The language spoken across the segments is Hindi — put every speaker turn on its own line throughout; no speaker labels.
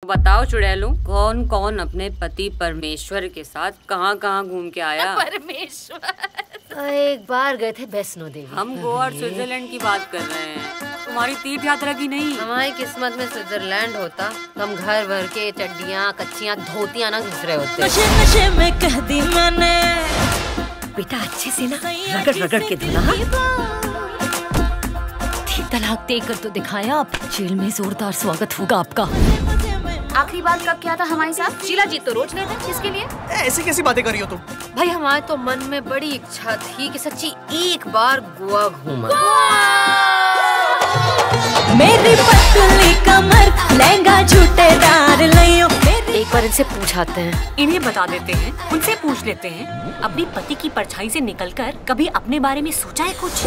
बताओ चुड़ैलू, कौन कौन अपने पति परमेश्वर के साथ कहाँ कहाँ घूम के आया?
परमेश्वर एक बार गए थे वैष्णो देवी।
हम गोवा और स्विट्जरलैंड की बात कर रहे हैं, तुम्हारी तीर्थ यात्रा की नहीं।
हमारी किस्मत में स्विट्जरलैंड होता तो हम घर भर के चड्डियाँ कच्चियाँ धोतियाँ ना घिस रहे होते।
नशे नशे में कह दी मैंने,
बेटा अच्छे से ना रगड़ रगड़ के धुला। तलाक देकर तो दिखाया, आप जेल में जोरदार स्वागत होगा आपका।
आखिरी बार कब किया था हमारे साथ? शीला जी तो रोज गए थे, किसके लिए?
ऐसी कैसी बातें कर रही हो तुम?
भाई हमारे तो मन में बड़ी इच्छा थी कि सच्ची एक बार गोवा घूमा।
मेरी पतली कमर लहंगा झूठेदार लियो।
एक बार इनसे पूछाते हैं,
इन्हें बता देते हैं, उनसे पूछ लेते हैं। अपनी पति की परछाई से निकलकर कभी अपने बारे में सोचा है कुछ?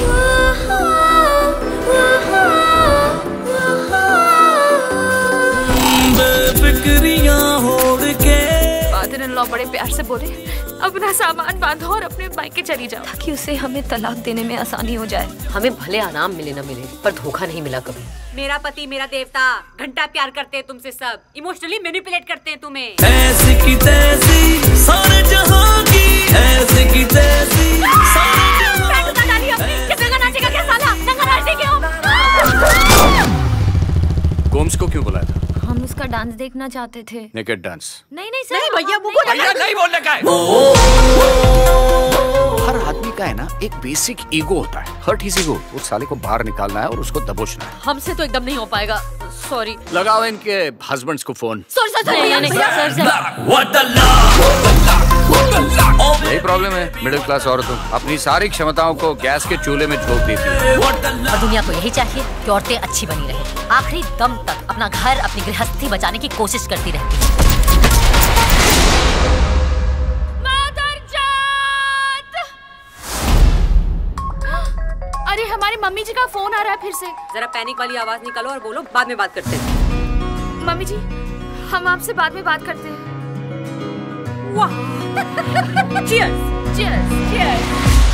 बेफिक्रियां होड़ के
फादर-इन-लॉ बड़े प्यार से बोले, अपना सामान बांधो और अपने मायके चली जाओ,
ताकि उसे हमें तलाक देने में आसानी हो जाए। हमें भले आराम मिले न मिले, पर धोखा नहीं मिला कभी।
मेरा पति मेरा देवता, घंटा प्यार करते हैं तुमसे, सब इमोशनली मैनिपुलेट करते हैं तुम्हें।
ऐसी की तैसी सारे जहां की, ऐसी की तैसी सारे जहां की।
किसने गाना नाचेगा क्या साला? नंगा नाचते क्यों?
गोम्स को क्यों बुलाया था?
हम उसका डांस देखना चाहते थे।
Naked dance?
नहीं सर,
नहीं भैया, वो
भैया नहीं बोलने का है। हर आदमी का है ना एक बेसिक ईगो होता है, हर्ट हिज ईगो। उस साले को बाहर निकालना है और उसको दबोचना है।
हमसे तो एकदम नहीं हो पाएगा, सॉरी।
लगाओ इनके हस्बैंड्स को फोन।
सर
यही प्रॉब्लम है मिडिल क्लास औरतों, अपनी सारी क्षमताओं को गैस के चूल्हे में झोंक देती है।
और दुनिया को यही चाहिए कि औरतें अच्छी बनी रहें, आखिरी दम तक अपना घर, अपनी गृहस्थी बचाने की कोशिश करती रहती है।
अरे हमारी मम्मी जी का फोन आ रहा है फिर से।
जरा पैनिक वाली आवाज निकालो और बोलो बाद में बात करते हैं।
मम्मी जी, हम आपसे बाद में बात करते हैं।
वाह, cheers,
cheers, cheers।